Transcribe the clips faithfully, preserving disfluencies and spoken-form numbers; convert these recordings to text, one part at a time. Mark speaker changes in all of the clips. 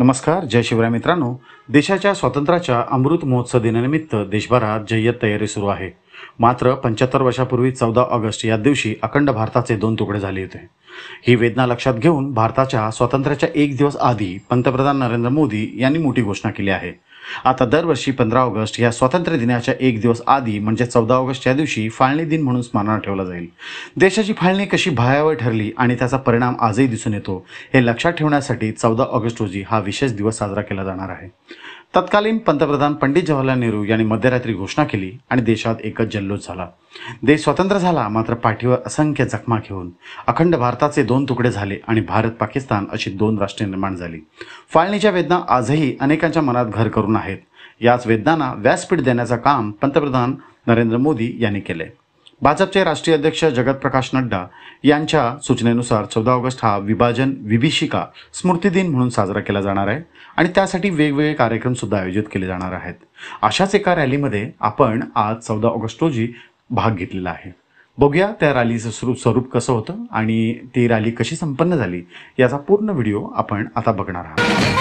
Speaker 1: नमस्कार, जय शिवराय मित्रांनो. देशाच्या स्वातंत्र्याच्या अमृत महोत्सव दिनानिमित्त देशभरात जय्यत तयारी सुरू आहे. मात्र पंच्याहत्तर वर्षापूर्वी चौदा ऑगस्ट या दिवशी अखंड भारताचे दोन तुकडे झाले होते. ही वेदना लक्षात घेऊन भारताच्या स्वातंत्र्याच्या एक दिवस आधी पंतप्रधान नरेंद्र मोदी यांनी मोठी घोषणा केली आहे. आता दरवर्षी पंधरा ऑगस्ट या स्वातंत्र्य दिनाच्या एक दिवस आधी म्हणजे चौदा ऑगस्ट या दिवशी फाळणी दिन म्हणून स्मरणात ठेवला जाईल. देशाची फाळणी कशी भयावह ठरली आणि त्याचा परिणाम आजही दिसून येतो हे लक्षात ठेवण्यासाठी चौदा ऑगस्ट रोजी हा विशेष दिवस साजरा केला जाणार आहे. तत्कालीन पंतप्रधान पंडित जवाहरलाल नेहरू यांनी मध्यरात्री घोषणा केली आणि देशात एकच जल्लोष झाला. देश स्वतंत्र झाला, मात्र पाठीवर असंख्य जखमा घेऊन अखंड भारताचे दोन तुकडे झाले आणि भारत पाकिस्तान अशी दोन राष्ट्रे निर्माण झाली. फाळणीच्या वेदना आजही अनेकांच्या मनात घर करून आहेत. याच वेदनांना व्यासपीठ देण्याचं काम पंतप्रधान नरेंद्र मोदी यांनी केले. भाजपचे राष्ट्रीय अध्यक्ष जगत प्रकाश नड्डा यांच्या सूचनेनुसार चौदा ऑगस्ट हा विभाजन विभीषिका स्मृती दिन म्हणून साजरा केला जाणार आहे आणि त्यासाठी वेगवेगळे कार्यक्रम सुद्धा आयोजित केले जाणार आहेत. अशाच एका रॅलीमध्ये आपण आज चौदा ऑगस्ट रोजी भाग घेतलेला आहे. बघूया त्या रॅलीचं स्वरूप स्वरूप कसं होतं आणि ती रॅली कशी संपन्न झाली याचा पूर्ण व्हिडिओ आपण आता बघणार आहोत.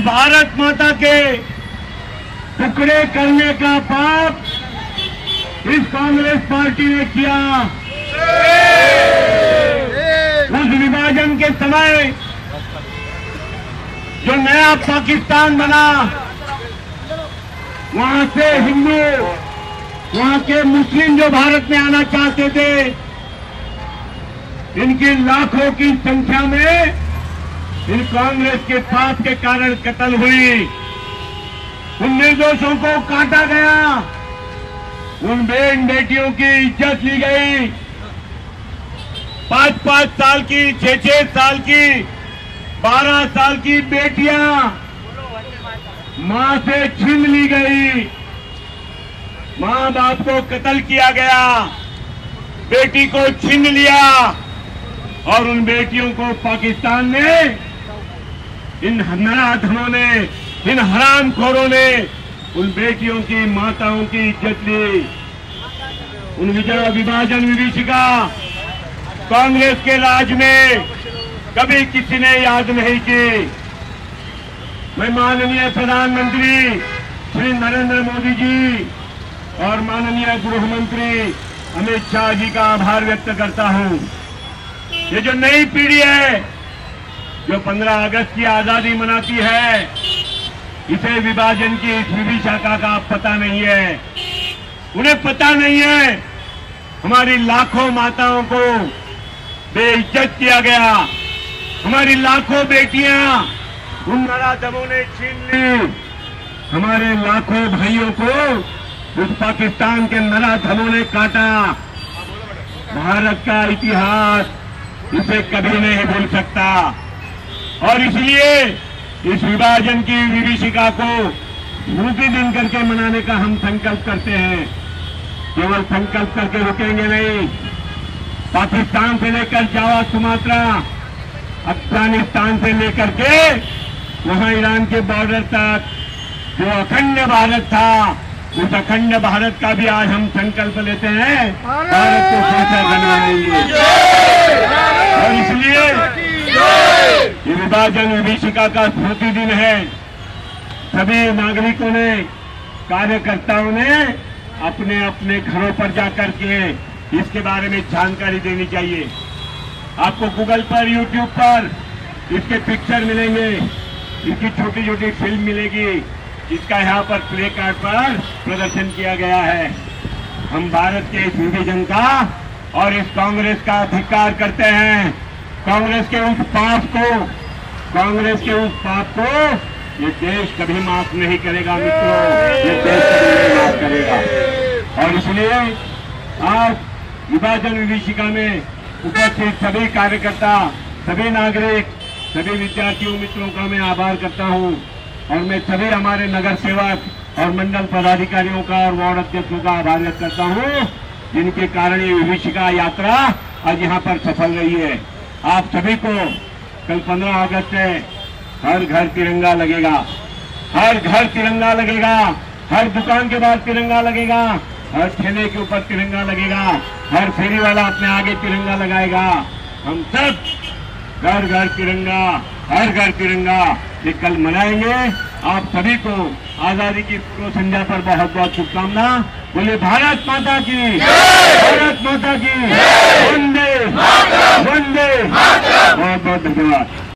Speaker 2: भारत माता के टुकड़े करने का पाप इस कांग्रेस पार्टी ने किया। उस विभाजन के समय जो नया पाकिस्तान बना, वहां से हिंदू, वहां के मुस्लिम जो भारत में आना चाहते थे, इनकी लाखों की संख्या में इन कांग्रेस के पाप के कारण कत्ल हुई। उन निर्दोषों को काटा गया, उन बहन बेटियों की इज्जत ली गई। पांच पांच साल की, छह छह साल की, बारह साल की बेटियां मां से छीन ली गई। मां बाप को कत्ल किया गया, बेटी को छीन लिया और उन बेटियों को पाकिस्तान ने, इन नराधमों ने, इन हरामखोरों ने उन बेटियों की, माताओं की इज्जत ली। उन विजय विभाजन विभीषिका कांग्रेस के राज में कभी किसी ने याद नहीं की। मैं माननीय प्रधानमंत्री श्री नरेंद्र मोदी जी और माननीय गृह मंत्री अमित शाह जी का आभार व्यक्त करता हूं। ये जो नई पीढ़ी है, जो पंद्रह अगस्त की आजादी मनाती है, इसे विभाजन की इस विभीषिका का पता नहीं है। उन्हें पता नहीं है हमारी लाखों माताओं को बेइज्जत किया गया, हमारी लाखों बेटियां उन नराधमों ने छीन ली, हमारे लाखों भाइयों को उस पाकिस्तान के नराधमों ने काटा। भारत का इतिहास इसे कभी नहीं भूल सकता और इसलिए इस विभाजन की विभीषिका को स्मृति दिन करके मनाने का हम संकल्प करते हैं। केवल संकल्प करके रुकेंगे नहीं। पाकिस्तान से लेकर जावा, सुमात्रा, अफगानिस्तान से लेकर के वहां ईरान के बॉर्डर तक जो अखंड भारत था, उस अखंड भारत का भी आज हम संकल्प लेते हैं, भारत को कैसे बनवाएंगे। और इसलिए ये विभाजन विभीषिका का स्मृति दिन है। सभी नागरिकों ने, कार्यकर्ताओं ने अपने अपने घरों पर जाकर के इसके बारे में जानकारी देनी चाहिए। आपको गूगल पर, यूट्यूब पर इसके पिक्चर मिलेंगे, इसकी छोटी छोटी फिल्म मिलेगी, जिसका यहाँ पर प्ले कार्ड पर प्रदर्शन किया गया है। हम भारत के इस विभाजन का और इस कांग्रेस का धिक्कार करते हैं। कांग्रेस के उस पाप को, कांग्रेस के उस पाप को ये देश कभी माफ नहीं करेगा मित्रों, ये देश कभी नहीं माफ करेगा। और इसलिए आज विभाजन विभीषिका में उपस्थित सभी कार्यकर्ता, सभी नागरिक, सभी विद्यार्थियों मित्रों का मैं आभार करता हूं और मैं सभी हमारे नगर सेवक और मंडल पदाधिकारियों का और वार्ड अध्यक्षों का आभार व्यक्त करता हूं, जिनके कारण ये विभीषिका यात्रा आज यहाँ पर सफल रही है। आप सभी को कल पंद्रह अगस्त से हर घर तिरंगा लगेगा, हर घर तिरंगा लगेगा, हर दुकान के बाहर तिरंगा लगेगा, हर ठेले के ऊपर तिरंगा लगेगा, हर फेरी वाला अपने आगे तिरंगा लगाएगा। हम सब घर घर तिरंगा, हर घर तिरंगा ये कल मनाएंगे। आप सभी को आजादी की पूर्व संध्या पर बहुत बहुत शुभकामना। बोले भारत माता की, भारत माता की, वंदे वंदे। बहुत बहुत धन्यवाद।